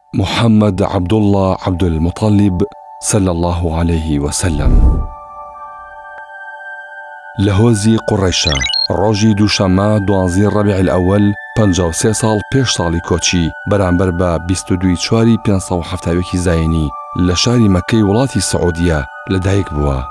محمد عبد الله عبد المطلب صلى الله عليه وسلم. لهوزی قڕیشە ڕۆژی دووشەممە 12 ڕەبیع الأول 53 ساڵ پێش ساڵی کۆچی بەرامبەر بە 22 چواری 570 زاینی لە شاری مەکەی وڵاتی سعودیە لەدایک بووە.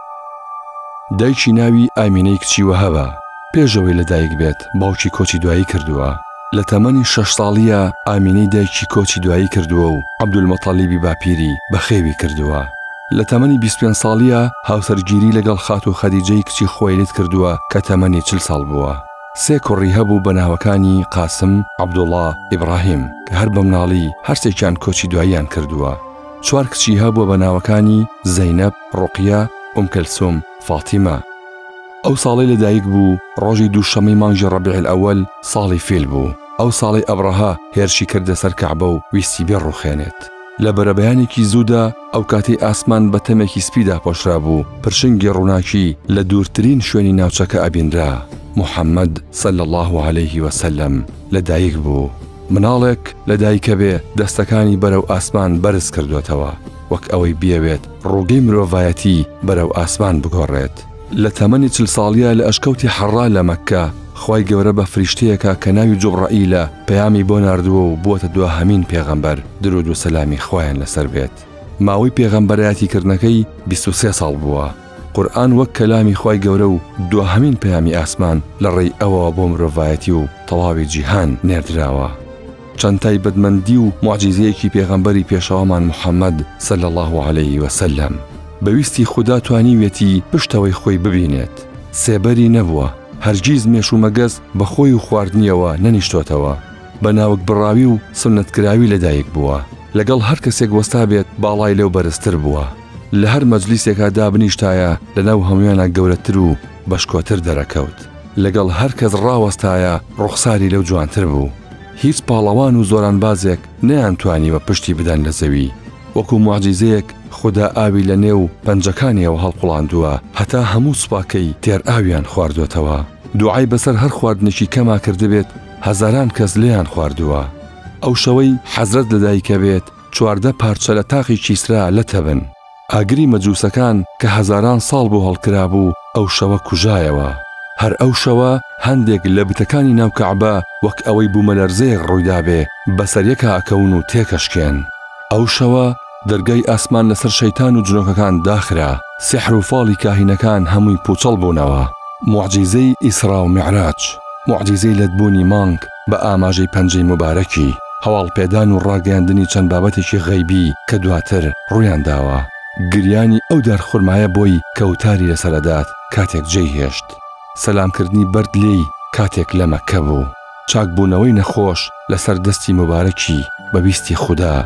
دایکی ناوی ئامینەی کچی وەهەبە. پێشەوەی لەدایک بێت باوکی کۆچی دوایی کردووە. لە تەمەنی 6 ساڵیە ئامینەی دایکی کۆچی دوایی کردووە و عەبدولمەتەلیبی باپیری بەخێوی کردووە. لە تەمەنی 25 ساڵیە هاوسەرگیری لەگەڵ خات و خەدیجەی کچی خۆیلید کردووە کە تەمەنی 40 ساڵ بووە. 3 کوڕی هەبوو بە ناوەکانی قاسم، عەبدوڵڵا، ئیبراهیم کە هەر بە مناڵی هەرسێکیان کۆچی دواییان کردووە. 4 کچی هەبووە بە ناوەکانی زەینەب، ڕوقیە، ئومکەلسوم، فاتیمە. ئەو ساڵی لەدایک بوو ڕۆژی دووشەمەی مانگی ڕەبیع الأول ساڵی فیل بوو. ئەو ساڵی ئەبڕەها هێرشی کردە سەر کەعبە و ویستی بێ ڕوخێنێت. لە بەرەبەیانێکی زوودا ئەو کاتەی ئاسمان بە تەمێکی سپیدا پۆشرا بوو، پرشنگی ڕووناکی لە دوورترین شوێنی ناوچەکە ئەبینرا. محەممەد صلی الله عليه وسلم لەدایک بوو. مناڵێک لەدایکە بێ دەستەکانی بەرەو ئاسمان بەرز کردوێتەوە، وەک ئەوەی بیەوێت ڕووگەی مرۆڤایەتی بەرەو ئاسمان بگۆڕێت. لە تەمەنی 40 ساڵیە لە ئەشکەوتی حەڕا لە مەککە خوای گەورە بە فریشتەیەکە کە ناوی جوبرائیلە پەیامی بۆ ناردووە و بووەتە دووهەمین پێغەمبەر، درود و سەلامی خوایان لەسەر بێت. ماوەی پێغەمبەرایەتیکردنەکەی 23 ساڵ بووە. قورئان وەک کەلامی خوای گەورە و دووهەمین پەیامی ئاسمان لە ڕێی ئەوەوە بۆ مرۆڤایەتی و تەواوی جیهان نێردراوە. چەند تایبەتمەندی و موعجیزەیەکی پێغەمبەری پێشەوامان محەممەد صلی الله عليه وسلم بەویستی خوددا توانیوێتی پشتەوەی خۆی ببینێت. سێبەری نەبووە، هەرگیز مێش و مەگەز بە خۆی و خواردنیەوە نەنیشتۆتەوە. بە ناوک بڕاوی و سنەتکراوی لەدایک بووە. لەگەڵ هەر کەسێک وەستا بێت باڵای لەو بەرزتر بووە. لە هەر مەجلیسێکا دابنیشتایە لەناو هەمویانە گەورەتر و بەشکۆتر دەرەکەوت. لەگەڵ هەر کەس ڕاوەستایە ڕوخساری لەو جوانتر بوو. هیچ پاڵەوان و زۆرانبازێک نەیانتوانیوە پشتی بدەن لە زەوی. وەکو موعجیزەیەک خوددا ئاوی لە نێو پەنجەکانیەوە هەڵقوڵاندووە هەتا هەموو سوپاکەی تێر ئاویان خواردوێتەوە. دوعای بەسەر هەر خواردنێکی کەما کردبێت هەزاران کەس لێیان خواردووە. ئەو شەوەی حەزرەت لەدایکە بێت 14 پارچە لە تاقی کیسرا لەتەبن. ئاگری مەجووسەکان کە هەزاران ساڵ بوو هەڵکرا بوو ئەو شەوە کوژایەوە. هەر ئەو شەوە هەندێک لە بتەکانی ناو کەعبە وەک ئەوەی بوومەلەرزەیەک ڕوویدابێ بەسەریەکە ئەکەون و تێکەشکێن. ئەو شەوە دەرگای ئاسمان لەسەر شەیتان و جنۆکەکان داخرا. سحر و فاڵی کاهینەکان هەمووی پوچەڵ بوونەوە. موعجیزەی ئیسرا و میعراج، موعجیزەی لەتبوونی مانگ بە ئاماژەی پەنجەی مبارەکی، هەواڵ پێدان و ڕاگەیاندنی چەند بابەتێکی غەیبی کە دواتر ڕوویان داوە. گریانی ئەو دارخورمایە بۆی کەوتاری لەسەرەدات کاتێک جێی هێشت. سەلامکردنی بەرد لێی کاتێک لە مەککە بوو. چاکبوونەوەی نەخۆش لەسەر دەستی مبارەکی بەویستی خوددا.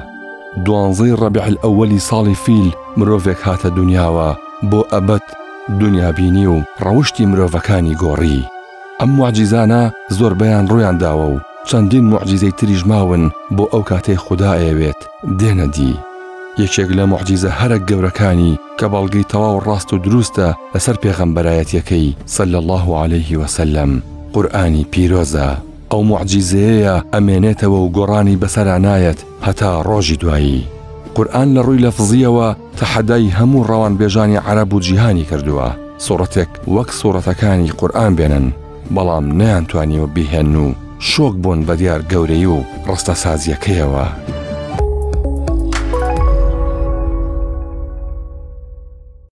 12 ڕەبیع الأولی ساڵی فیل مرۆڤێک هاتە دنیاوە بۆ ئەبەد دنیابینی و ڕەوشتی مرۆڤەکانی گۆڕی. ئەم موعجیزانە زۆربەیان ڕوویان داوە و چەندین موعجیزەی تریش ماون بۆ ئەو کاتەی خوددا ئەیەوێت دێنە دی. یەکێک لە موعجیزە هەرە گەورەکانی کە بەڵگەی تەواو ڕاست و دروستە لەسەر پێغەمبەرایەتیەکەی صلی الله عليه وسلم قورئانی پیرۆزە. ئەو موعجیزەیە ئەمێنێتەوە و گۆڕانی بەسەرانایەت هەتا ڕۆژی دوایی. قورئان لە ڕووی لەفزیەوە تەحەدای هەموو ڕەوانبێژانی عەرەب و جیهانی کردووە. سوورەتێک وەک سوورەتەکانی قورئان بێنن، بەڵام نەیانتوانیوە بیهێن و شۆک بوون بە دیار گەورەی و ڕستەسازیەکەیەوە.